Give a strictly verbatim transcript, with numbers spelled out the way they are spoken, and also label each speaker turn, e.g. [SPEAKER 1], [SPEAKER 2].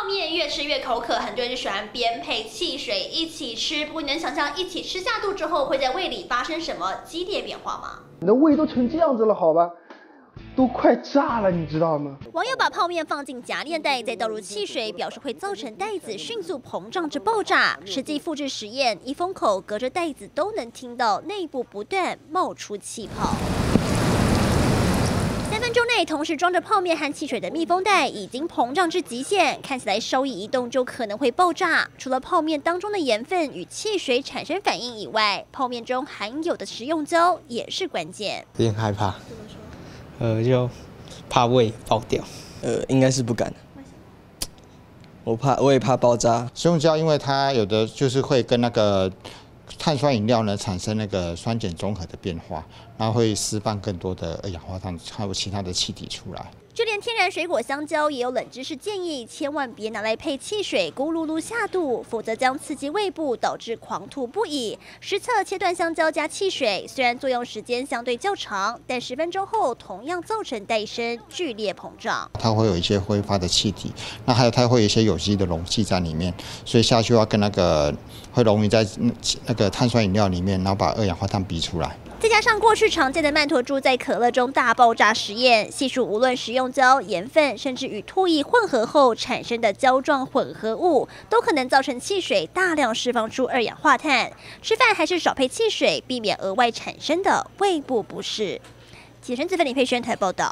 [SPEAKER 1] 泡面越吃越口渴，很多人就喜欢边配汽水一起吃。不过你能想象一起吃下肚之后会在胃里发生什么激烈变化吗？
[SPEAKER 2] 你的胃都成这样子了，好吧？都快炸了，你知道吗？
[SPEAKER 1] 网友把泡面放进夹链袋，再倒入汽水，表示会造成袋子迅速膨胀至爆炸。实际复制实验，一封口隔着袋子都能听到内部不断冒出气泡。三分钟内同时装着泡面和汽水的密封袋已经膨胀至极限，看起来稍一移动就可能会爆炸。除了泡面当中的盐分与汽水产生反应以外，泡面中含有的食用胶也是关键。
[SPEAKER 3] 有点害怕。呃，就怕胃爆掉。
[SPEAKER 4] 呃，应该是不敢。我怕，我也怕爆炸。
[SPEAKER 5] 食用胶因为它有的就是会跟那个碳酸饮料呢产生那个酸碱中和的变化，然后会释放更多的二氧化碳还有其他的气体出来。
[SPEAKER 1] 就连天然水果香蕉也有冷知识建议，千万别拿来配汽水，咕噜噜下肚，否则将刺激胃部，导致狂吐不已。实测切断香蕉加汽水，虽然作用时间相对较长，但十分钟后同样造成袋身剧烈膨胀。
[SPEAKER 5] 它会有一些挥发的气体，那还有它会有一些有机的溶剂在里面，所以下去要跟那个会溶于在那个碳酸饮料里面，然后把二氧化碳逼出来。
[SPEAKER 1] 再加上过去常见的曼陀珠在可乐中大爆炸实验，细数无论食用胶、盐分，甚至与唾液混合后产生的胶状混合物，都可能造成汽水大量释放出二氧化碳。吃饭还是少配汽水，避免额外产生的胃部不适。记者陈子芬、李佩轩台报道。